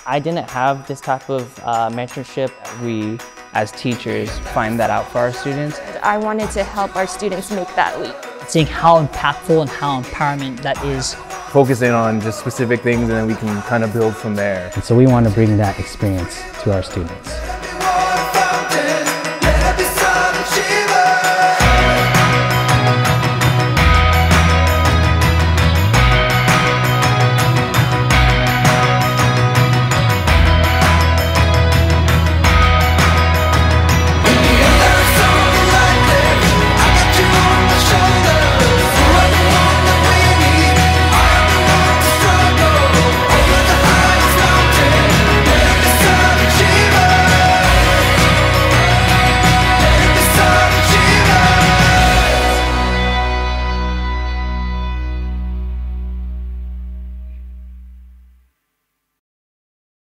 I didn't have this type of mentorship. We, as teachers, find that out for our students. I wanted to help our students make that leap. Seeing how impactful and how empowerment that is. Focusing on just specific things and then we can kind of build from there. And so we want to bring that experience to our students.